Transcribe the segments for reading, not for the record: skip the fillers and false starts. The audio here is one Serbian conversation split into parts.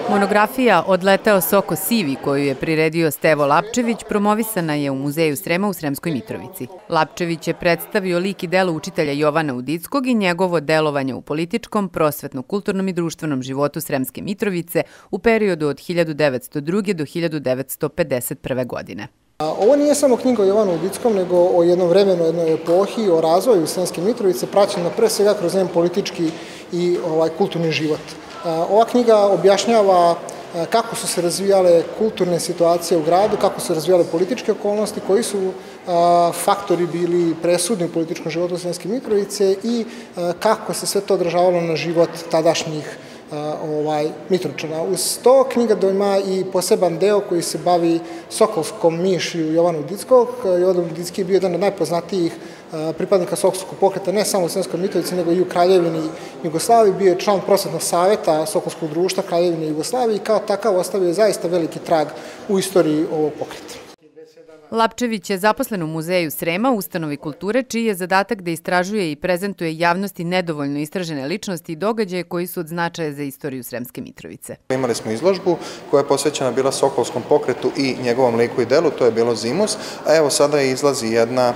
Monografija Odleteo Soko Sivi, koju je priredio Stevo Lapčević, promovisana je u Muzeju Srema u Sremskoj Mitrovici. Lapčević je predstavio lik i delo učitelja Jovana Udickog i njegovo delovanje u političkom, prosvetno-kulturnom i društvenom životu Sremske Mitrovice u periodu od 1902. do 1951. godine. Ovo nije samo knjiga o Jovanu Udickom, nego o jednom vremenu, jednoj epohi, o razvoju Sremske Mitrovice, praćena pre svega kroz jedan politički i kulturni život. Ova knjiga objašnjava kako su se razvijale kulturne situacije u gradu, kako su se razvijale političke okolnosti, koji su faktori bili presudni u političkom životu Sremske Mitrovice i kako se sve to odražavalo na život tadašnjih Mitrovičana. Uz to knjiga ima i poseban deo koji se bavi sokolskom mišlju Jovana Udickog. Jovan Udicki je bio jedan od najpoznatijih pripadnika sokolskog pokreta, ne samo u Sremskoj Mitrovici, nego i u Kraljevini Jugoslaviji. Bio je član prosvetnog saveta Sokolskog društva Kraljevine Jugoslavije i kao takav ostavio je zaista veliki trag u istoriji ovog pokreta. Lapčević je zaposlen u Muzeju Srema, ustanovi kulture, čiji je zadatak da istražuje i prezentuje javnosti nedovoljno istražene ličnosti i događaje koji su od značaja za istoriju Sremske Mitrovice. Imali smo izložbu koja je posvećena bila Sokolskom pokretu i njegovom liku i delu, to je bilo Zimus, a evo sada izlazi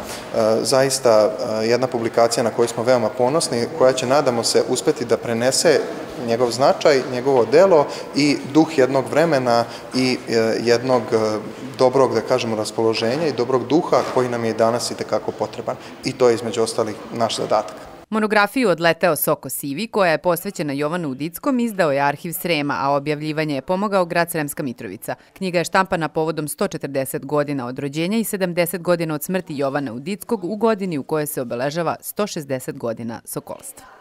jedna publikacija na koju smo veoma ponosni, koja će, nadamo se, uspeti da prenese njegov značaj, njegovo delo i duh jednog vremena i jednog dobrog, da kažemo, raspoloženja i dobrog duha koji nam je i danas itekako potreban. I to je između ostalih naš zadatak. Monografiju Odleteo Soko Sivi, koja je posvećena Jovanu Udickom, izdao je Arhiv Srema, a objavljivanje je pomogao grad Sremska Mitrovica. Knjiga je štampana povodom 140 godina od rođenja i 70 godina od smrti Jovana Udickog u godini u kojoj se obeležava 160 godina sokolstva.